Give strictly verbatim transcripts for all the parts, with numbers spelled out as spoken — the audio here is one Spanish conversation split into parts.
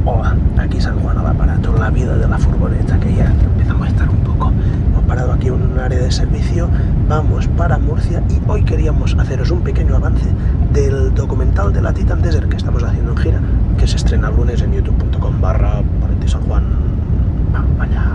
Hola, aquí San Juan al aparato, la vida de la furgoneta, que ya empezamos a estar un poco. Hemos parado aquí en un área de servicio, vamos para Murcia y hoy queríamos haceros un pequeño avance del documental de la Titan Desert que estamos haciendo en gira, que se estrena el lunes en youtube punto com barra Valentí San Juan. Vamos para allá.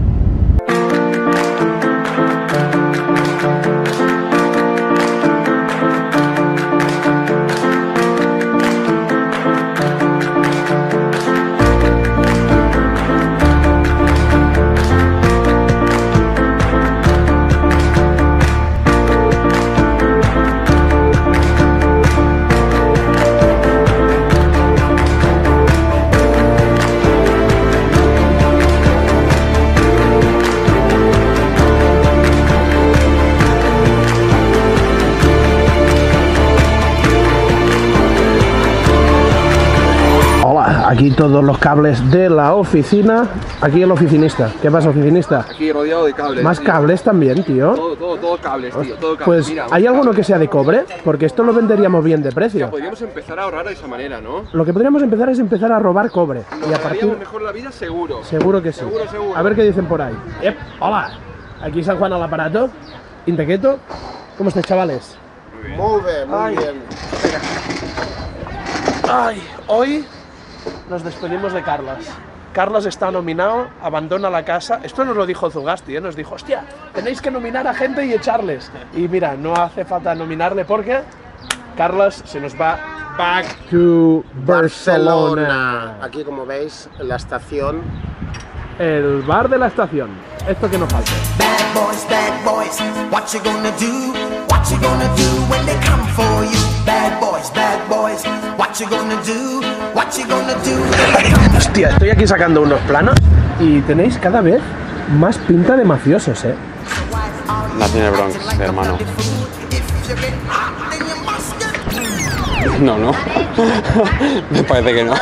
Aquí todos los cables de la oficina. Aquí el oficinista. ¿Qué pasa, oficinista? Aquí rodeado de cables. Más tío. cables también, tío. Todo, todo, todo cables, tío. Todo cables. Pues, Mira, ¿hay alguno que sea de cobre? Porque esto lo venderíamos bien de precio. O sea, podríamos empezar a ahorrar de esa manera, ¿no? Lo que podríamos empezar es empezar a robar cobre. Nos y a ganaríamos partir... mejor la vida, seguro. Seguro que sí. Seguro, seguro. A ver qué dicen por ahí. Yep. Hola. Aquí San Juan al aparato. Intequeto. ¿Cómo estáis, chavales? Muy bien. Muy bien, muy Ay. bien. Ay, hoy nos despedimos de Carlos. Carlos está nominado, abandona la casa. Esto nos lo dijo Zugasti, ¿eh? Nos dijo, hostia, tenéis que nominar a gente y echarles. Y mira, no hace falta nominarle porque Carlos se nos va back to Barcelona. Aquí, como veis, la estación. El bar de la estación. Esto que nos falta. Bad boys, bad boys, what you gonna do? What you gonna do when they come for you? Bad boys, bad boys, what you gonna do? What you gonna do when they come? Hostia, estoy aquí sacando unos planos y tenéis cada vez más pinta de mafiosos, ¿eh? Nací en el Bronx, hermano. No, no. Me parece que no.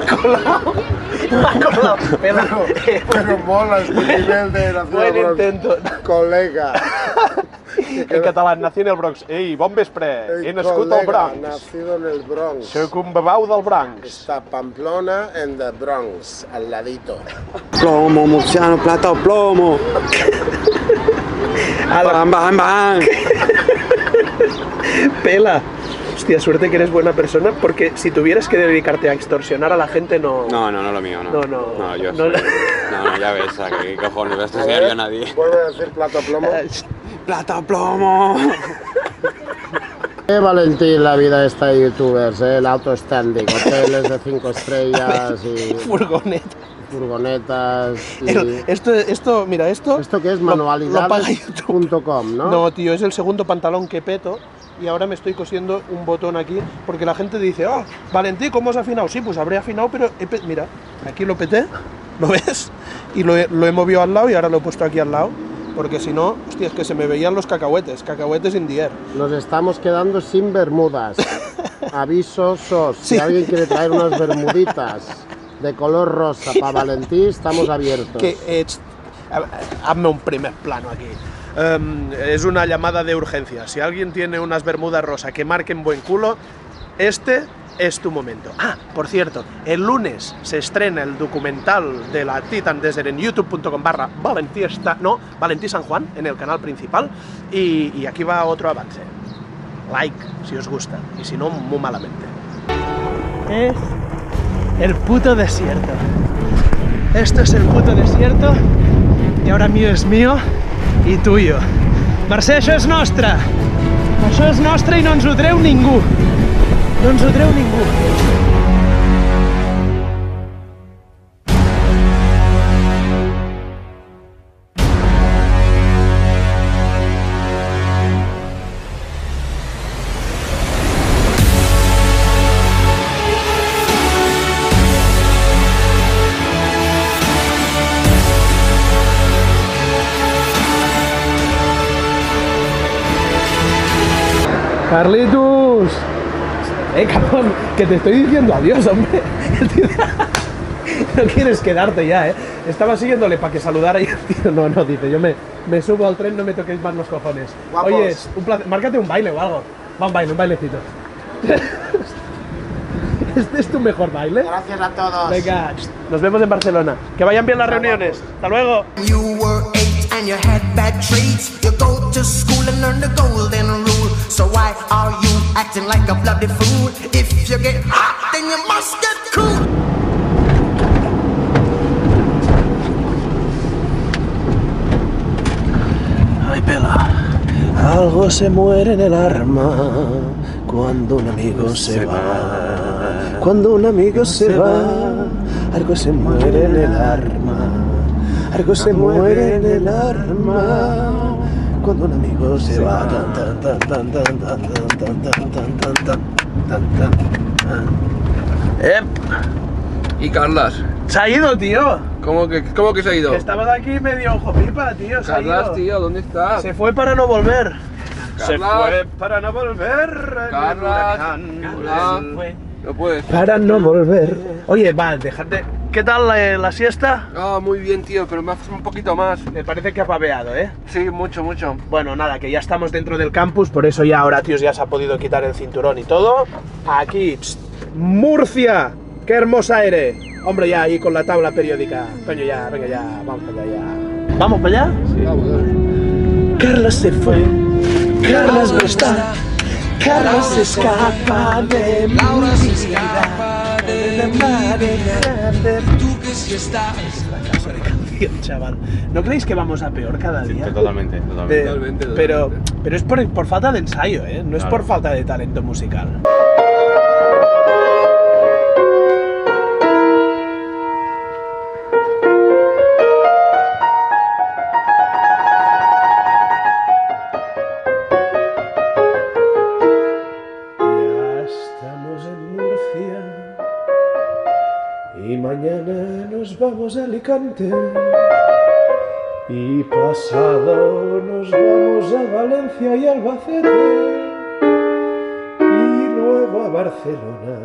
Pero, pero mola este nivel de nació Buen Bronx. intento. Colega. En català, nací en el Bronx. Ei, bon vespre, Ei, he nascut al colega, Bronx. nacido en el Bronx. Soc un babau del Bronx. Está Pamplona en the Bronx, al ladito. Plomo, murciano, plata o plomo. Bam, bam, bam. Pela. Hostia, suerte que eres buena persona, porque si tuvieras que dedicarte a extorsionar a la gente no... No, no, no lo mío, no. No, no. No, yo No, soy... no. No, no, ya ves, o sea, ¿qué cojones? No voy a A extorsionar ver, yo a nadie. Vuelve a decir plato plomo. Plata o plomo. Eh, Valentín, la vida esta de youtubers, eh, el auto standing, hoteles de cinco estrellas y Furgoneta. furgonetas y... El- esto, esto, mira, esto... ¿Esto qué es? lo- lo paga manualidades YouTube. punto com, ¿no? No, tío, es el segundo pantalón que peto y ahora me estoy cosiendo un botón aquí porque la gente dice, oh, Valentí, ¿cómo has afinado? Sí, pues habré afinado, pero he pe- mira, aquí lo peté, ¿lo ves? Y lo he, lo he movido al lado y ahora lo he puesto aquí al lado porque si no, hostia, es que se me veían los cacahuetes, cacahuetes in the air. Nos estamos quedando sin bermudas. Aviso sos, Sí. si alguien quiere traer unas bermuditas de color rosa para Valentí, estamos abiertos. Que ets... ha- Hazme un primer plano aquí. Em, es una llamada de urgencia. Si alguien tiene unas bermudas rosa que marquen buen culo, este es tu momento. Ah, por cierto, el lunes se estrena el documental de la Titan Desert en youtube punto com barra Valentí esta... no, Valentí San Juan, en el canal principal. Y, y aquí va otro avance. Like, si os gusta. Y si no, muy malamente. Es el puto desierto. Esto es el puto desierto i ara mío és mío i tuyo. Mercè, això és nostre! Això és nostre i no ens ho treu ningú! No ens ho treu ningú! Carlitos, eh, cabrón, que te estoy diciendo adiós, hombre. No quieres quedarte ya, eh. Estaba siguiéndole para que saludara y el tío, no, no, dice, yo me, me subo al tren, no me toquéis más los cojones. Guapos. Oye, es un placer, márcate un baile o algo. Va un baile, un bailecito. ¿Este es tu mejor baile? Gracias a todos. Venga, nos vemos en Barcelona. Que vayan bien las reuniones. Hasta luego. You were eight and you had bad traits. You go to school and learn the golden rule. So why are you acting like a bloody fool? If you get hot, then you must get cool. Ay, pela. Algo se muere en el arma cuando un amigo se va. Cuando un amigo se va, algo se muere en el arma. Algo se muere en el arma cuando un amigo se va. Tan, tan, tan, tan, tan, tan, tan, tan, tan, tan, tan, tan. ¡Ep! ¿Y Carlas? ¡Se ha ido, tío! ¿Cómo que, cómo que se ha ido? Que estabas aquí medio ojo pipa, tío. Se ha Carlas, ido. tío, ¿dónde estás? Se fue para no volver. Se Carlas. fue para no volver. Carlas. Huracán. Hola. Se fue No puedes. para no volver. Oye, va, déjate. ¿Qué tal la, la siesta? Ah, muy bien, tío, pero me haces un poquito más. Me parece que ha paveado, ¿eh? Sí, mucho, mucho. Bueno, nada, que ya estamos dentro del campus, por eso ya Horatius ya se ha podido quitar el cinturón y todo. Aquí, pst, Murcia, qué hermosa eres. Hombre, ya ahí con la tabla periódica. Coño, ya, venga, ya, vamos para allá, ya. ¿Vamos para allá? Sí, vamos, dale. Carlas se fue, Carlas no está, Carlas se escapa de mi Laura se vida. escapa de mi Tú que sí estás. Es la casa de canción, chaval. ¿No creéis que vamos a peor cada día? Totalmente, totalmente. De- Totalmente, pero, totalmente. pero es por, por falta de ensayo, ¿eh? No es Claro. por falta de talento musical. Ya estamos en Murcia y mañana nos vamos a Alicante y pasado nos vamos a Valencia y Albacete y luego a Barcelona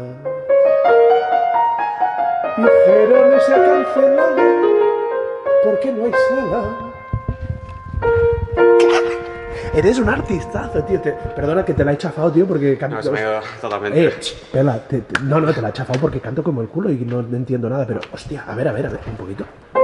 y Gerona se ha cancelado porque no hay sala. Eres un artistazo, tío. Te- perdona que te la he chafado, tío, porque canto. No, se me ha ido totalmente. Eh, ch, pela, te- te- no, no, te la he chafado porque canto como el culo y no entiendo nada, pero hostia, a ver, a ver, a ver, un poquito.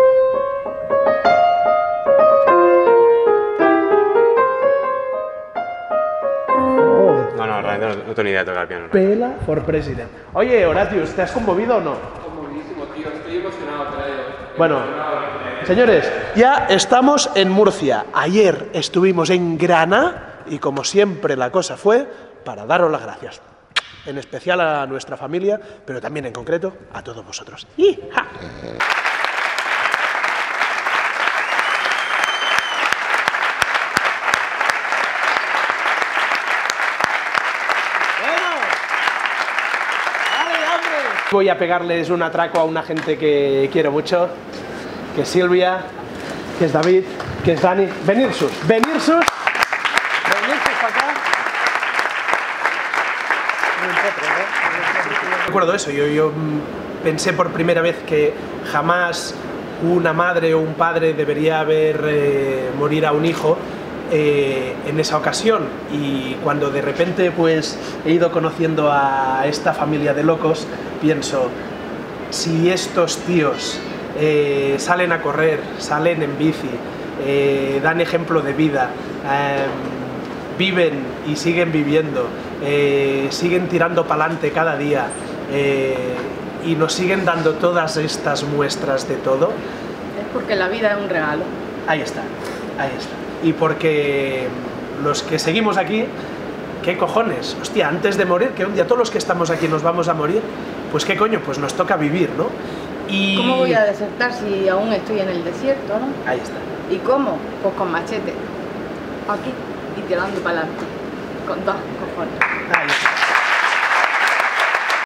Oh, No, no, realmente no, no tengo ni idea de tocar el piano. pela for president. Oye, Horatius, ¿te has conmovido o no? Buenísimo, tío, estoy emocionado, te la digo. Bueno, señores, ya estamos en Murcia. Ayer estuvimos en Granada y como siempre la cosa fue para daros las gracias. En especial a nuestra familia, pero también en concreto a todos vosotros. ¡Ija! Voy a pegarles un atraco a una gente que quiero mucho, que es Silvia, que es David, que es Dani. Venir sus, venir sus, venir sus para acá. Recuerdo eso, yo, yo mm, pensé por primera vez que jamás una madre o un padre debería ver eh, morir a un hijo eh, en esa ocasión, y cuando de repente pues he ido conociendo a esta familia de locos, pienso, si estos tíos eh, salen a correr, salen en bici, eh, dan ejemplo de vida, eh, viven y siguen viviendo, eh, siguen tirando para adelante cada día, eh, y nos siguen dando todas estas muestras de todo, Es porque la vida es un regalo. ahí está, ahí está. Y porque los que seguimos aquí, ¿qué cojones? Hostia, antes de morir, que un día todos los que estamos aquí nos vamos a morir, pues qué coño, pues nos toca vivir, ¿no? Y... ¿Cómo voy a desertar si aún estoy en el desierto, no? Ahí está. ¿Y cómo? Pues con machete. Aquí y tirando para adelante. Con dos cojones. Ahí está.